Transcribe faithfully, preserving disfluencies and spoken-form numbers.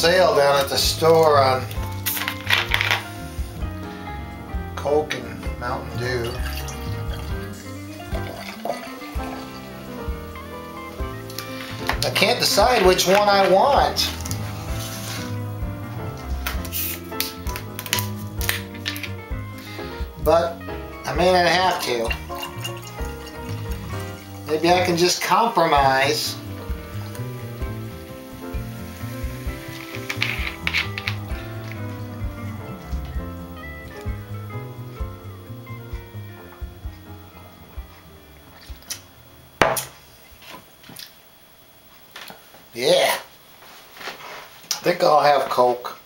sale down at the store on Coke and Mountain Dew. I can't decide which one I want. But I may not have to. Maybe I can just compromise. Yeah. I think I'll have Coke.